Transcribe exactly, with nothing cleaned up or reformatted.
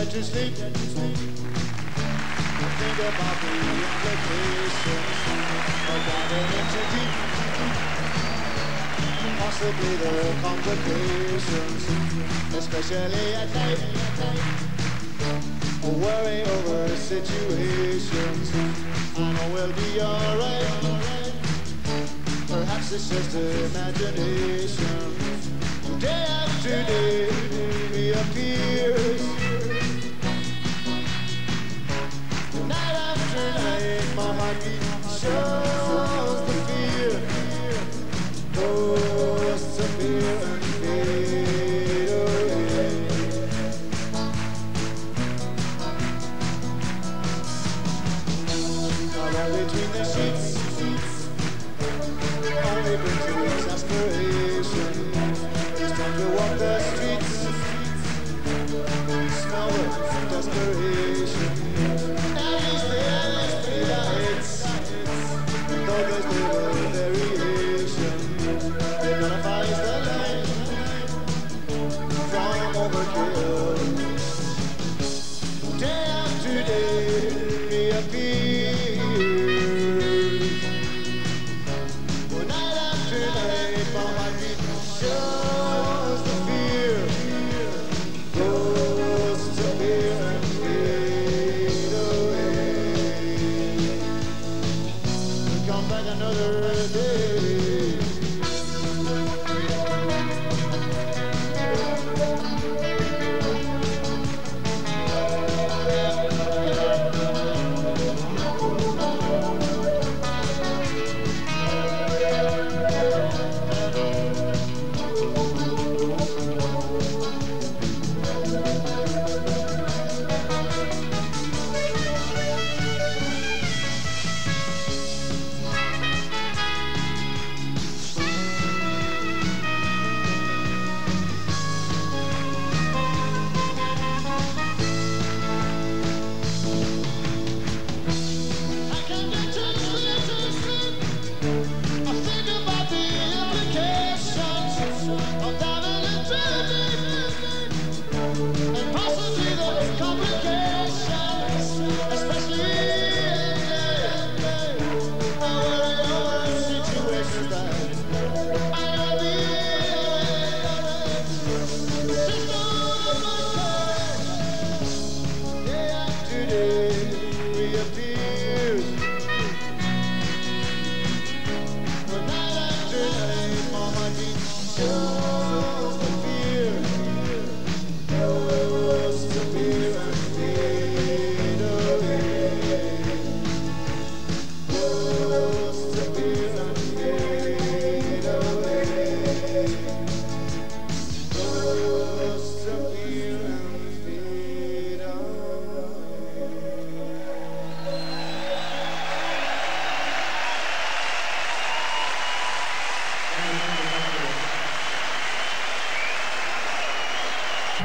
to sleep. Think about the implications of diving into deep. Possibly the complications, especially at night. Worry over situations. I know we'll be alright. Perhaps it's just imagination. Day after day reappears. Night after night, my heartbeat shows the fear. Goes to fear and fade away. Now that between the sheets only brings you exasperation. It's time to walk the streets, smell the desperation. At least the endless daylights, though there's little variation, it nullifies the light from overkill. Day after day reappears. Night after night, my heartbeat shows the fear. Goes to fear and fade away. Come back another day. Day after day